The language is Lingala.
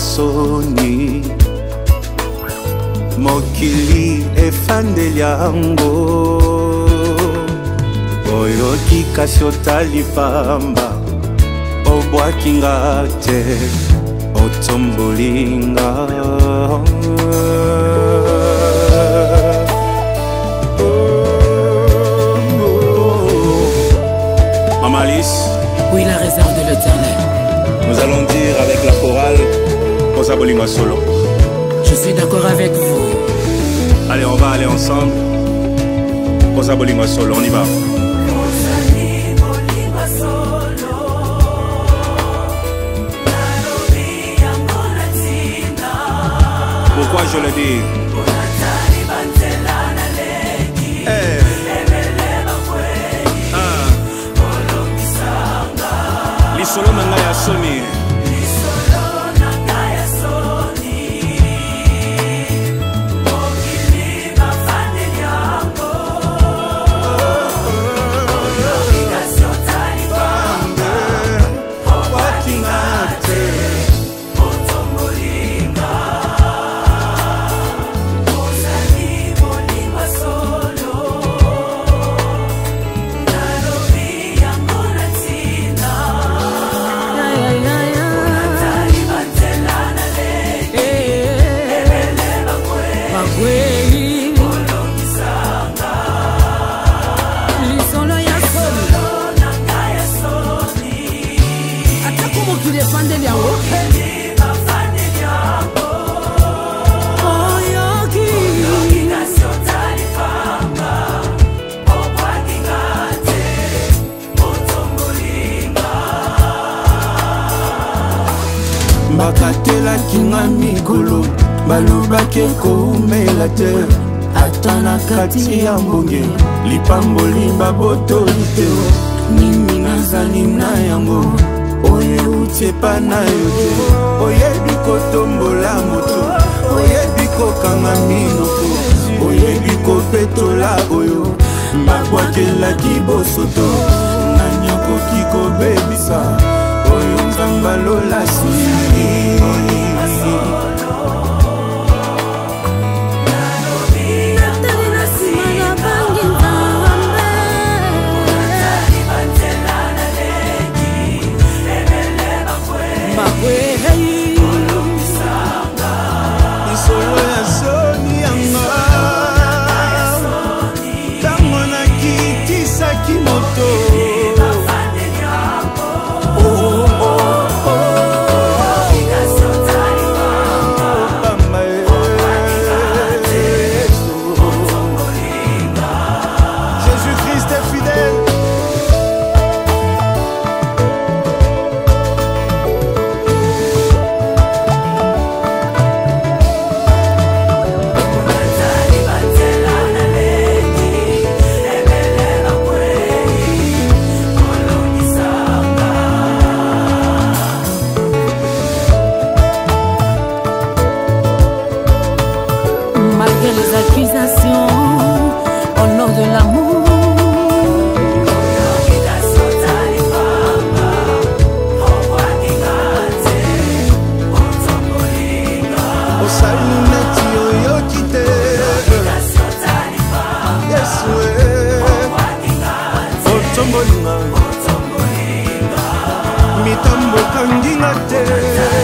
soni mokili efandeli yango oyoki kasi otali pamba obwakinga te otombolinga Maman Alice. Oui, la réserve de l'Éternel. Nous allons dire avec la chorale Posa Bolingo Solo. Je suis d'accord avec vous. Allez, on va aller ensemble. Posa Bolingo Solo, on y va. Pourquoi je le dis? Solo nanga ya soni. Solo nanga ya soni. Mokili bafandeli yango. Obligation tali bamba. Obwakinga te. Otombolinga. Ozali bolingo solo. Nalobi yango na ntina. bakatelaki nga mikolo balobaki koumela te ata na kati ya mbonge lipamboli babotoli te nini nazali na yango oyo euti epa na yo te oyebi kotombola moto oyebi kokanga minoko oyebi kopetola oyo babwakelaki bosoto nani akoki kobebisa oyo nzamba lolasi mitambo kanginga te